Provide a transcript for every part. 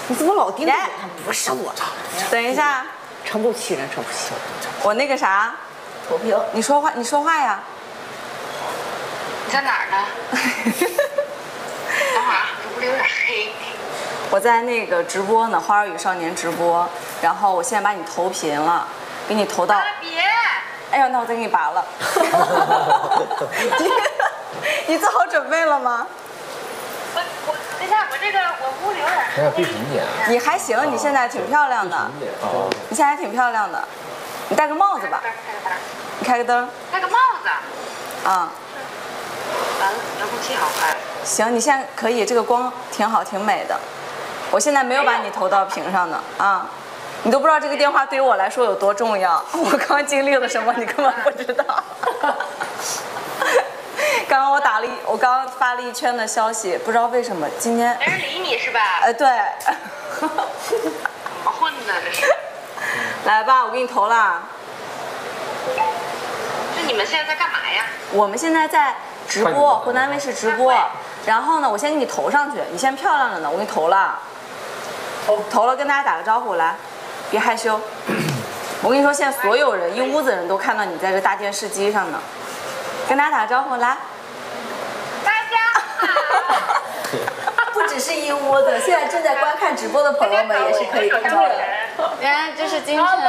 你怎么老盯着我？不是我， 等一下， 诚不欺人，诚不欺人。 我那个啥， 投屏。 你说话呀。 你在哪儿呢？等会儿，这屋里有点黑。 我在那个直播呢，《花儿与少年》直播，然后我现在把你投屏了，给你投到。 别！ 哎呀，那我再给你拔了。你做好准备了吗？ 我等一下，我屋里有点黑。 闭屏点。 你还行，你现在挺漂亮的。你现在还挺漂亮的。你戴个帽子吧。你开个灯。 戴个帽子。 啊。 完了，遥控器好坏。 行，你现在可以，这个光挺好，挺美的。我现在没有把你投到屏上呢啊。你都不知道这个电话对于我来说有多重要，我刚经历了什么，你根本不知道。刚刚我刚发了一圈的消息，不知道为什么今天没人理你是吧？ 对。 怎么混的这是？ 来吧，我给你投了。 就你们现在在干嘛呀？ 我们现在在直播，湖南卫视直播。然后呢，我先给你投上去，你现在漂亮着呢，我给你投了。投了，跟大家打个招呼来。别害羞，我跟你说，现在所有人一屋子人都看到你在这大电视机上呢，跟大家打个招呼来。 大家好。 不只是一屋子，现在正在观看直播的朋友们也是可以看到的。 来，这是金晨，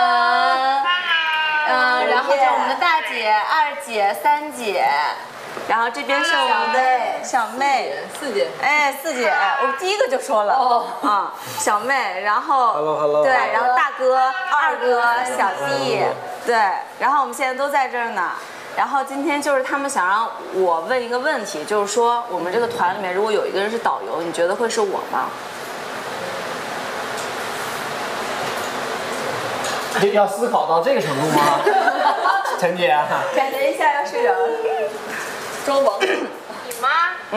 然后这是我们的大姐、二姐、三姐。然后这边是我们的小妹， 四姐， 哎，四姐，我第一个就说了，啊，小妹，然后对，然后大哥、二哥、小弟，对，然后我们现在都在这儿呢。然后今天就是他们想让我问一个问题，就是说我们这个团里面如果有一个人是导游，你觉得会是我吗？ 要思考到这个程度吗？陈姐， 感觉一下要睡着了。装王。 你吗？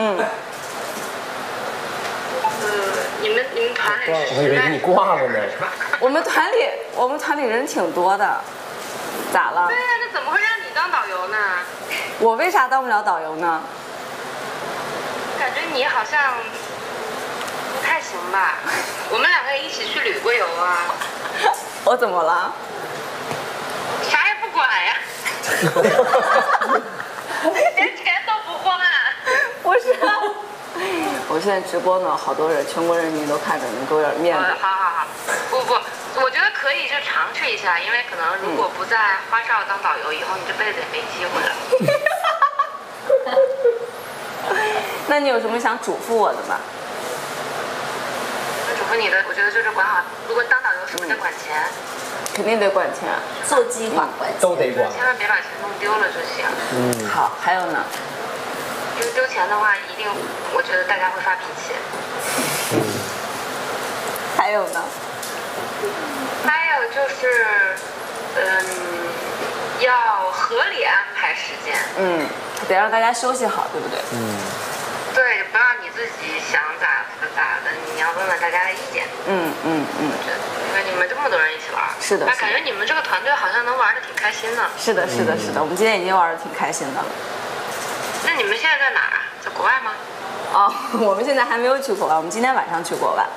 你们团里是？ 我以为给你挂了呢。 我们团里人挺多的，咋了？ 对呀，那怎么会让你当导游呢？ 我为啥当不了导游呢？ 感觉你好像不太行吧？我们两个一起去旅过游啊。 我怎么了？ 啥也不管呀。连钱都不花。 不是。我现在直播呢，好多人，全国人民都看着，你给我点面子。 好，不，我觉得可以就尝试一下，因为可能如果不在花少当导游，以后你这辈子也没机会了。 那你有什么想嘱咐我的吗？ 嘱咐你的，我觉得就是管好，如果当导游是不是得管钱？ 肯定得管钱， 做计划管钱都得管， 千万别把钱弄丢了就行。 好，还有呢？ 因为丢钱的话，一定，我觉得大家会发脾气。 还有呢？ 还有就是，要合理安排时间。 得让大家休息好，对不对？ 对，不要你自己想咋的，你要问问大家的意见。我觉得，因为你们这么多人一起玩， 是的。 那感觉你们这个团队好像能玩的挺开心的。 是的，我们今天已经玩的挺开心的了。 那你们现在在哪儿啊？在国外吗？ 我们现在还没有去国外，我们今天晚上去国外。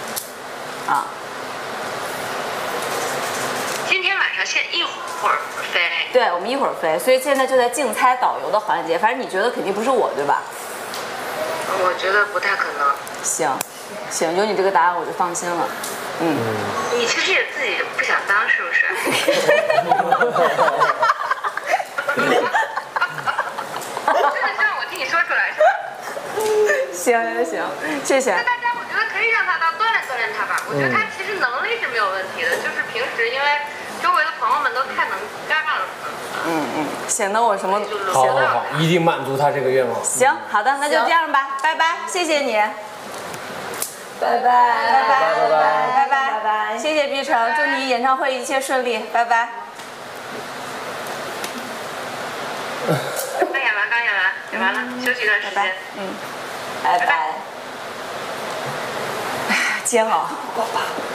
今天晚上一会儿飞。 对，我们一会儿飞，所以现在就在竞猜导游的环节。反正你觉得肯定不是我，对吧？ 我觉得不太可能。 行，有你这个答案我就放心了。 你其实也自己不想当，是不是？真的是让我替你说出来是吧？ 行，谢谢。 那大家，我觉得可以让他当，锻炼他吧。我觉得他其实能力是没有问题的，就是平时因为周围的朋友们都太能干了。 显得我什么？ 好，一定满足他这个愿望。 行，好的，那就这样吧，拜拜，谢谢你。 拜拜， 拜拜，谢谢碧城，祝你演唱会一切顺利，拜拜。 刚演完了，休息一段时间。 拜拜。煎熬。